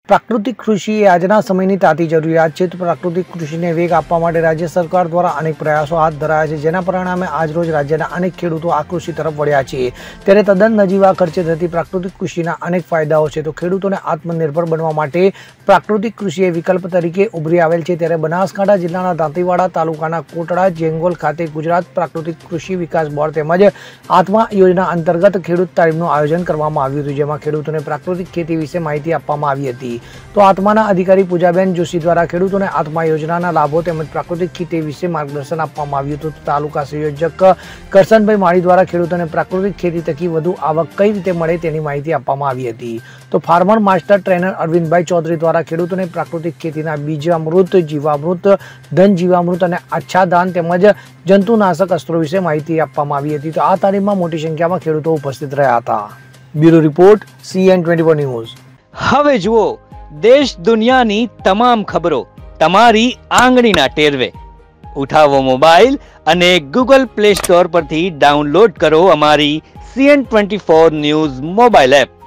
પ્રાકૃતિક કૃષિ એ આજના સમયની તાતી જરૂરિયાત છે. તો પ્રાકૃતિક કૃષિને વેગ આપવા માટે રાજ્ય સરકાર દ્વારા અનેક પ્રયાસો હાથ ધરાયા છે, જેના પરિણામે આજરોજ રાજ્યના અનેક ખેડૂતો આ કૃષિ તરફ વળ્યા છે. ત્યારે તદ્દન નજીવા ખર્ચે થતી પ્રાકૃતિક કૃષિના અનેક ફાયદાઓ છે. તો ખેડૂતોને આત્મનિર્ભર બનવા માટે પ્રાકૃતિક કૃષિ એ વિકલ્પ તરીકે ઉભરી આવેલ છે. ત્યારે બનાસકાંઠા જિલ્લાના દાંતીવાડા તાલુકાના કોટડા જેંગોલ ખાતે ગુજરાત પ્રાકૃતિક કૃષિ વિકાસ બોર્ડ તેમજ આત્મા યોજના અંતર્ગત ખેડૂત તાલીમનું આયોજન કરવામાં આવ્યું હતું, જેમાં ખેડૂતોને પ્રાકૃતિક ખેતી વિશે માહિતી આપવામાં આવી હતી. તો આત્માના અધિકારી પૂજાબેન જોશી દ્વારા ખેડૂતોને આત્મા યોજનાના લાભો તેમજ પ્રાકૃતિક ખેતી વિશે માર્ગદર્શન આપવામાં આવ્યું હતું. તાલુકા સંયોજક કરશનભાઈ માળી દ્વારા ખેડૂતોને પ્રાકૃતિક ખેતી થકી વધુ આવક કઈ રીતે મળે તેની માહિતી આપવામાં આવી હતી. તો farmer master trainer Arvindbhai Chaudhary દ્વારા ખેડૂતોને પ્રાકૃતિક ખેતીના બીજામૃત, જીવામૃત, ધન જીવામૃત અને આચ્છાદન તેમજ જંતુનાશક અસ્ત્રો વિશે માહિતી આપવામાં આવી હતી. તો આ તાલીમમાં મોટી સંખ્યામાં ખેડૂતો ઉપસ્થિત રહ્યા હતા. Bureau report CN24 news. હવે જુઓ દેશ દુનિયાની તમામ ખબરો તમારી આંગળીના ટેરવે. ઉઠાવો મોબાઈલ અને Google Play Store પરથી ડાઉનલોડ કરો અમારી CN24 ન્યૂઝ મોબાઈલ એપ.